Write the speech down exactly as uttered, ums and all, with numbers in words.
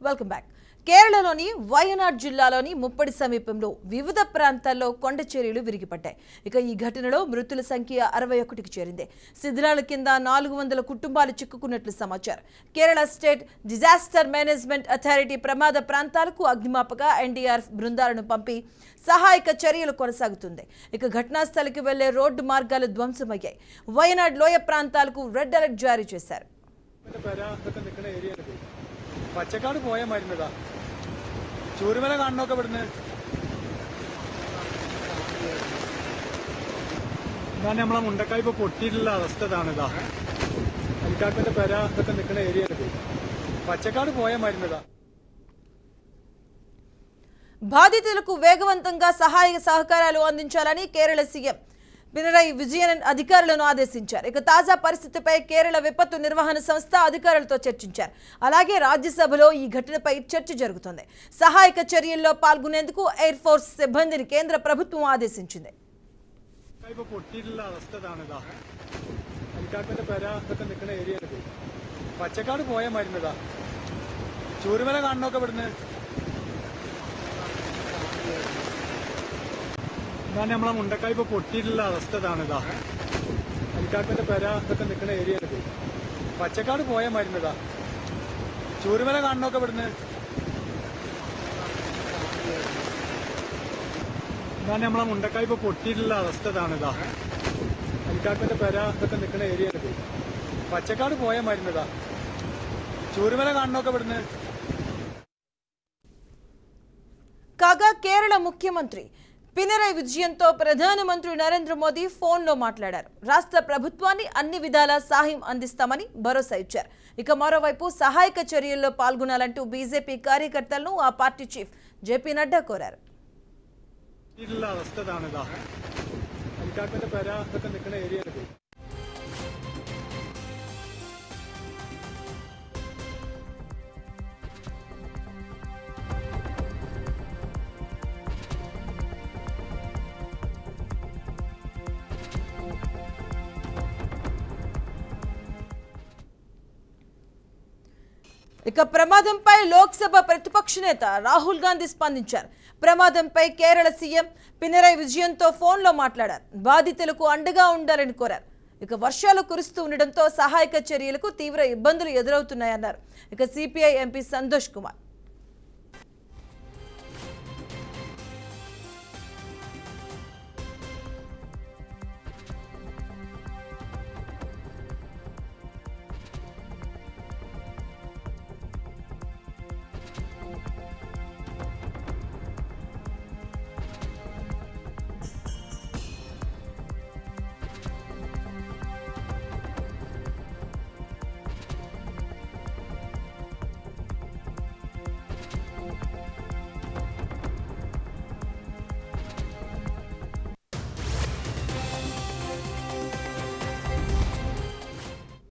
Welcome back. కేరళలోని వయనాడ్ జిల్లాలోని ముప్పడి సమీపంలో వివిధ ప్రాంతాల్లో కొండ చర్యలు విరిగిపడ్డాయి. ఇక ఈ ఘటనలో మృతుల సంఖ్య అరవై ఒకటికి చేరింది. శిథిలాల కింద నాలుగు వందల కుటుంబాలు చిక్కుకున్నట్లు సమాచారం. Kerala state disaster management authority ప్రమాద ప్రాంతాలకు అగ్నిమాపక ఎన్డీఆర్ఎఫ్ బృందాలను పంపి సహాయక చర్యలు కొనసాగుతుంది. ఇక ఘటనా స్థలికి వెళ్లే రోడ్డు మార్గాలు ధ్వంసమయ్యాయి. వయనాడ్ లోయ ప్రాంతాలకు రెడ్ అలర్ట్ జారీ చేశారు. പച്ചക്കാട് പോയ മരുന്നതാ ചൂരുമല കാണണൊക്കെ ഇവിടുന്ന് എന്നാണ് നമ്മളെ മുണ്ടക്കായ് ഇപ്പൊ പൊട്ടിയിട്ടുള്ള അവസ്ഥ ഇതാണിതാ. അലിക്കാട്ടിന്റെ പെര ഇതൊക്കെ നിൽക്കുന്ന ഏരിയ പച്ചക്കാട് പോയ മരുന്നതാ. బాధితులకు వేగవంతంగా సహాయ సహకారాలు అందించాలని కేరళ సీఎం పినరయి విజయన్ అధికారులను ఆదేశించారు. ఇక తాజా పరిస్థితిపై కేరళ విపత్తు నిర్వహణ సంస్థ అధికారులతో చర్చించారు. అలాగే రాజ్యసభలో ఈ ఘటనపై చర్చ జరుగుతోంది. సహాయక చర్యల్లో పాల్గొనేందుకు ఎయిర్ ఫోర్స్ సిబ్బందిని కేంద్ర ప్రభుత్వం ఆదేశించింది. పచ్చకాട് పోయ മരുന്നതാ ചൂരുമല കാണണൊക്കെ ഇവിടുന്ന് എന്നാണ് നമ്മളെ മുണ്ടക്കായ് ഇപ്പൊ പൊട്ടിയിട്ടുള്ള അവസ്ഥ ഇതാണിതാ. അലിക്കാട്ടിന്റെ പെര ഇതൊക്കെ നിൽക്കുന്ന ഏരിയ പച്ചക്കാട് പോയ മരുന്നതാ ചൂരുമല കാണണൊക്കെ ഇവിടുന്ന് എന്നാണ് നമ്മളെ മുണ്ടക്കായ് ഇപ്പൊ പൊട്ടിയിട്ടുള്ള അവസ്ഥ ഇതാണിതാ. അലിക്കാട്ടിന്റെ പെര ഇതൊക്കെ നിൽക്കുന്ന ഏരിയ പച്ചക്കാട് പോയ മരുന്നതാ ചൂരുമല കാണണൊക്കെ ഇവിടുന്ന്. కాగా కేరళ ముఖ్యమంత్రి పినరయి విజయన్తో ప్రధానమంత్రి నరేంద్ర మోదీ ఫోన్లో మాట్లాడారు. రాష్ట్ర ప్రభుత్వాన్ని అన్ని విధాలా సహాయం అందిస్తామని భరోసా ఇచ్చారు. ఇక మరోవైపు సహాయక చర్యల్లో పాల్గొనాలంటూ బీజేపీ కార్యకర్తలను ఆ పార్టీ చీఫ్ జేపీ నడ్డా కోరారు. ఇక ప్రమాదంపై లోక్సభ ప్రతిపక్ష నేత రాహుల్ గాంధీ స్పందించారు. ప్రమాదంపై కేరళ సీఎం పినరయి విజయన్తో ఫోన్లో మాట్లాడారు. బాధితులకు అండగా ఉండాలని కోరారు. ఇక వర్షాలు కురుస్తూ ఉండడంతో సహాయక చర్యలకు తీవ్ర ఇబ్బందులు ఎదురవుతున్నాయన్నారు. ఇక సిపిఐ ఎంపీ సంతోష్ కుమార్